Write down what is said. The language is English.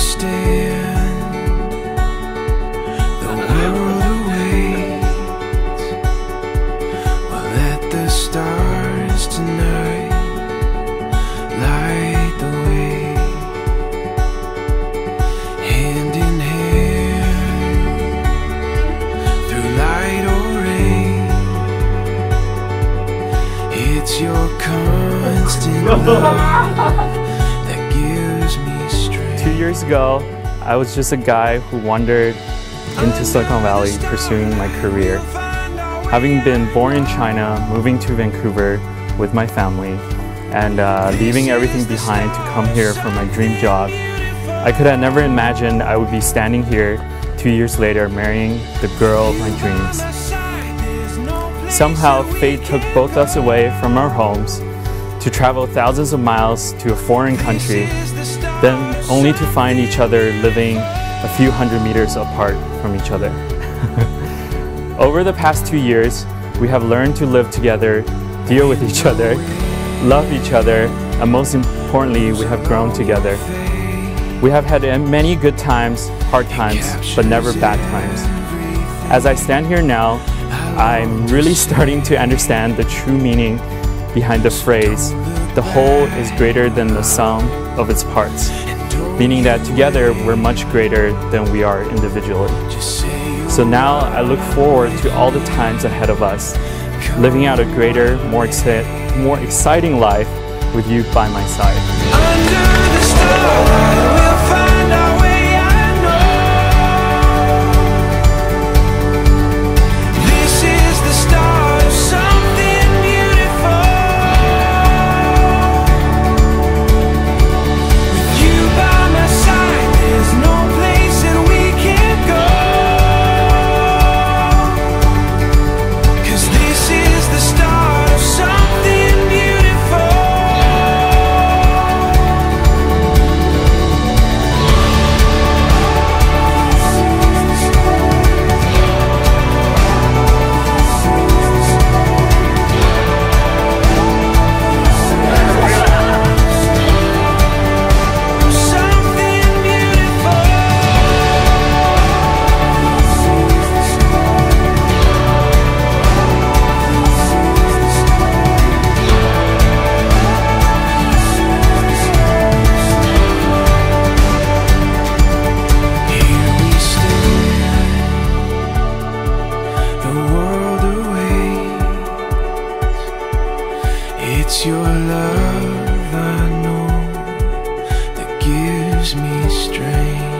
stand, the world awaits. We'll let the stars tonight light the way. Hand in hand, through light or rain, it's your constant love. 2 years ago, I was just a guy who wandered into Silicon Valley pursuing my career. Having been born in China, moving to Vancouver with my family, and leaving everything behind to come here for my dream job, I could have never imagined I would be standing here 2 years later marrying the girl of my dreams. Somehow, fate took both us away from our homes to travel thousands of miles to a foreign country, then only to find each other living a few hundred meters apart from each other. Over the past 2 years, we have learned to live together, deal with each other, love each other, and most importantly, we have grown together. We have had many good times, hard times, but never bad times. As I stand here now, I'm really starting to understand the true meaning behind the phrase, "The whole is greater than the sum of its parts," meaning that together we're much greater than we are individually. So now I look forward to all the times ahead of us, living out a greater, more exciting life with you by my side. Under the stars, we'll find our way, I know. This is the start of something beautiful. With you by my side, there's no place that we can't go. 'Cause this is the start of something beautiful. It's your love, I know, that gives me strength.